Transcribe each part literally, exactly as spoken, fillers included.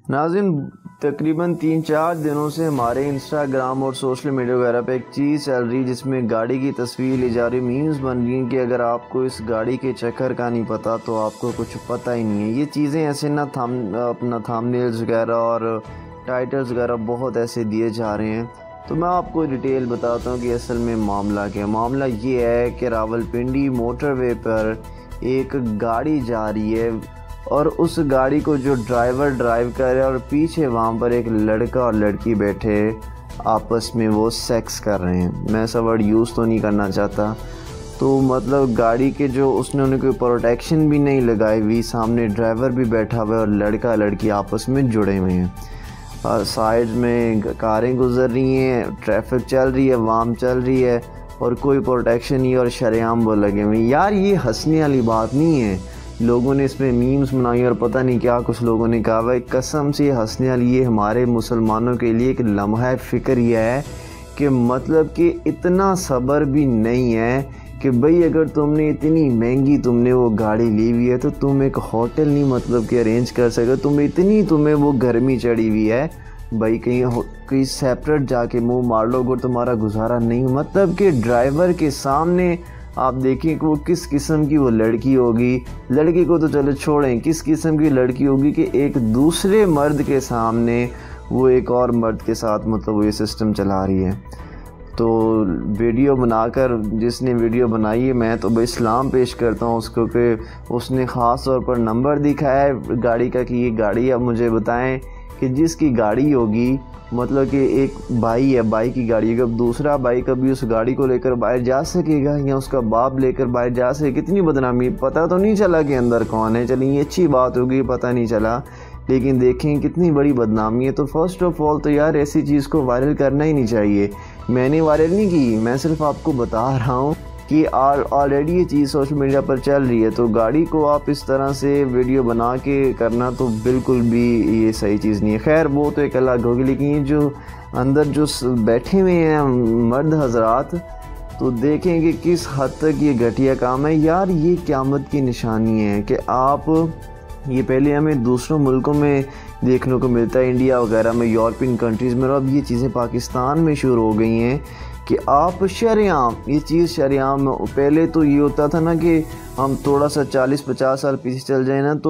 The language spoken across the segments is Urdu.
ناظرین، تقریباً تین چار دنوں سے ہمارے انسٹاگرام اور سوشل میڈیا وغیرہ پہ ایک چیز چل رہی جس میں گاڑی کی تصویر لی جا رہی، میمز بن رہی ہیں کہ اگر آپ کو اس گاڑی کے چکر کا نہیں پتہ تو آپ کو کچھ پتہ ہی نہیں ہے۔ یہ چیزیں ایسے نہ تھام اپنا تھامنیلز وغیرہ اور ٹائٹلز وغیرہ بہت ایسے دیے جا رہے ہیں، تو میں آپ کو ڈیٹیل بتاتا ہوں کہ اصل میں معاملہ کیا ہے۔ معاملہ یہ ہے کہ راولپنڈی موٹر وے پر ایک گاڑی جا رہی ہے اور اس گاڑی کو جو ڈرائیور ڈرائیو کر رہا ہے اور پیچھے وہاں پر ایک لڑکا اور لڑکی بیٹھے آپس میں وہ سیکس کر رہے ہیں۔ میں ایسا ورڈ یوز تو نہیں کرنا چاہتا، تو مطلب گاڑی کے جو اس نے انہیں کوئی پروٹیکشن بھی نہیں لگائی ہوئی، سامنے ڈرائیور بھی بیٹھا ہوا ہے اور لڑکا لڑکی آپس میں جڑے ہوئے ہیں، اور سائڈ میں کاریں گزر رہی ہیں، ٹریفک چل رہی ہے، عوام چل رہی ہے اور کوئی پروٹیکشن نہیں اور شریعام وہ لگے ہوئے ہیں۔ یار یہ ہنسنے والی بات نہیں ہے، لوگوں نے اس میں میمز بنائی اور پتہ نہیں کیا کچھ لوگوں نے کہا ہے، قسم سے ہنسنے والی یہ ہمارے مسلمانوں کے لیے ایک لمحہ فکر یہ ہے کہ مطلب کہ اتنا صبر بھی نہیں ہے کہ بھئی اگر تم نے اتنی مہنگی تم نے وہ گاڑی لی ہوئی ہے تو تم ایک ہوٹل نہیں مطلب کہ ارینج کر سکے، تم اتنی تمہیں وہ گرمی چڑھی ہوئی ہے بھائی کہیں کہیں سیپریٹ جا کے منہ مار لو اگر تمہارا گزارا نہیں۔ مطلب کہ ڈرائیور کے سامنے آپ دیکھیں کہ وہ کس قسم کی وہ لڑکی ہوگی، لڑکی کو تو چلو چھوڑیں، کس قسم کی لڑکی ہوگی کہ ایک دوسرے مرد کے سامنے وہ ایک اور مرد کے ساتھ مطلب وہ یہ سسٹم چلا رہی ہے۔ تو ویڈیو بنا کر جس نے ویڈیو بنائی ہے میں تو بھائی سلام پیش کرتا ہوں اس کو کہ اس نے خاص طور پر نمبر دکھایا ہے گاڑی کا کہ یہ گاڑی، اب مجھے بتائیں کہ جس کی گاڑی ہوگی مطلب کہ ایک بھائی ہے، بھائی کی گاڑی ہے، اب دوسرا بھائی کبھی اس گاڑی کو لے کر باہر جا سکے گا یا اس کا باپ لے کر باہر جا سکے؟ کتنی بدنامی، پتہ تو نہیں چلا کہ اندر کون ہے، چلیں یہ اچھی بات ہوگی پتہ نہیں چلا، لیکن دیکھیں کتنی بڑی بدنامی ہے۔ تو فرسٹ آف آل تو یار ایسی چیز کو وائرل کرنا ہی نہیں چاہیے، میں نے وائرل نہیں کی، میں صرف آپ کو بتا رہا ہوں کہ آلریڈی یہ چیز سوشل میڈیا پر چل رہی ہے، تو گاڑی کو آپ اس طرح سے ویڈیو بنا کے کرنا تو بالکل بھی یہ صحیح چیز نہیں ہے۔ خیر وہ تو ایک الگ ہوگی، لیکن یہ جو اندر جو بیٹھے ہوئے ہیں مرد حضرات تو دیکھیں کہ کس حد تک یہ گھٹیا کام ہے۔ یار یہ قیامت کی نشانی ہے کہ آپ یہ پہلے ہمیں دوسروں ملکوں میں دیکھنے کو ملتا ہے، انڈیا وغیرہ میں، یورپین کنٹریز میں، اور اب یہ چیزیں پاکستان میں شروع ہو گئی ہیں کہ آپ شریعام یہ چیز شریعام پہلے تو یہ ہوتا تھا نا کہ ہم تھوڑا سا چالیس پچاس سال پیچھے چل جائیں نا تو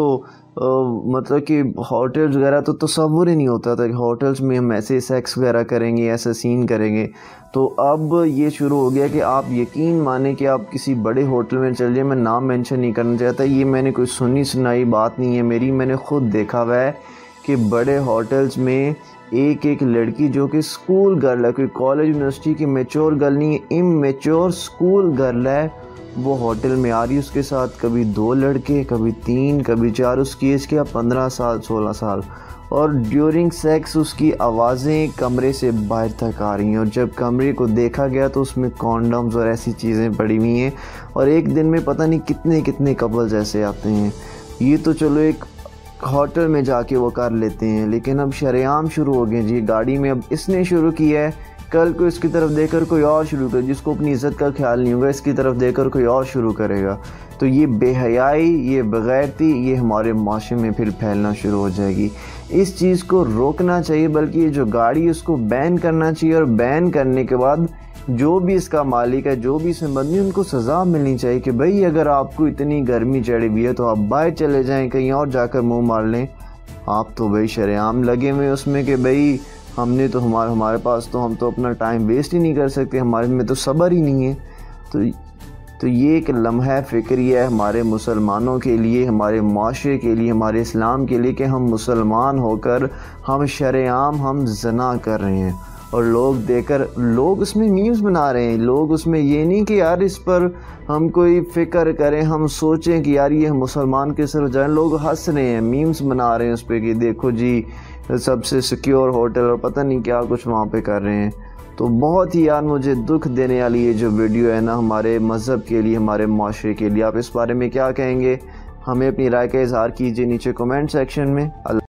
مطلب کہ ہوٹلز وغیرہ تو تصور ہی نہیں ہوتا تھا کہ ہوٹلز میں ہم ایسے سیکس وغیرہ کریں گے، ایسا سین کریں گے۔ تو اب یہ شروع ہو گیا کہ آپ یقین مانیں کہ آپ کسی بڑے ہوٹل میں چل جائیں، میں نام مینشن نہیں کرنا چاہتا، یہ میں نے کوئی سنی سنائی بات نہیں ہے میری، میں نے خود دیکھا ہوا ہے کہ بڑے ہوٹلز میں ایک ایک لڑکی جو کہ سکول گرل ہے، کوئی کالج یونیورسٹی کی میچور گرل نہیں ہے، امیچور سکول گرل ہے، وہ ہوٹل میں آ رہی، اس کے ساتھ کبھی دو لڑکے، کبھی تین، کبھی چار، اس کی ایج کیا پندرہ سال سولہ سال، اور ڈیورنگ سیکس اس کی آوازیں کمرے سے باہر تک آ رہی ہیں، اور جب کمرے کو دیکھا گیا تو اس میں کونڈمز اور ایسی چیزیں پڑی ہوئی ہیں، اور ایک دن میں پتہ نہیں کتنے کتنے کپلز ایسے آتے ہیں۔ یہ تو چلو ایک ہوٹل میں جا کے وہ کر لیتے ہیں، لیکن اب شریعام شروع ہو گئے جی گاڑی میں۔ اب اس نے شروع کیا ہے، کل کو اس کی طرف دیکھ کر کوئی اور شروع کرے، جس کو اپنی عزت کا خیال نہیں ہوگا اس کی طرف دیکھ کر کوئی اور شروع کرے گا، تو یہ بے حیائی، یہ بغیرتی، یہ ہمارے معاشرے میں پھر پھیلنا شروع ہو جائے گی۔ اس چیز کو روکنا چاہیے، بلکہ یہ جو گاڑی اس کو بین کرنا چاہیے، اور بین کرنے کے بعد جو بھی اس کا مالک ہے، جو بھی اس میں بندی، ان کو سزا ملنی چاہیے کہ بھئی اگر آپ کو اتنی گرمی چڑھی ہوئی ہے تو آپ باہر چلے جائیں، کہیں اور جا کر منہ مار لیں۔ آپ تو بھئی شریعام لگے ہوئے اس میں کہ بھئی ہم نے تو ہمارے ہمارے پاس تو ہم تو اپنا ٹائم ویسٹ ہی نہیں کر سکتے، ہمارے میں تو صبر ہی نہیں ہے۔ تو تو یہ ایک لمحہ فکری ہے ہمارے مسلمانوں کے لیے، ہمارے معاشرے کے لیے، ہمارے اسلام کے لیے کہ ہم مسلمان ہو کر ہم شریعام ہم زنا کر رہے ہیں، اور لوگ دیکھ کر لوگ اس میں میمز بنا رہے ہیں، لوگ اس میں یہ نہیں کہ یار اس پر ہم کوئی فکر کریں، ہم سوچیں کہ یار یہ ہم مسلمان کے سر جائیں، لوگ ہنس رہے ہیں، میمز بنا رہے ہیں اس پہ کہ دیکھو جی سب سے سیکیور ہوٹل اور پتہ نہیں کیا کچھ وہاں پہ کر رہے ہیں۔ تو بہت ہی یار مجھے دکھ دینے والی یہ جو ویڈیو ہے نا ہمارے مذہب کے لیے، ہمارے معاشرے کے لیے، آپ اس بارے میں کیا کہیں گے؟ ہمیں اپنی رائے کا اظہار کیجیے نیچے کمنٹ سیکشن میں۔ اللہ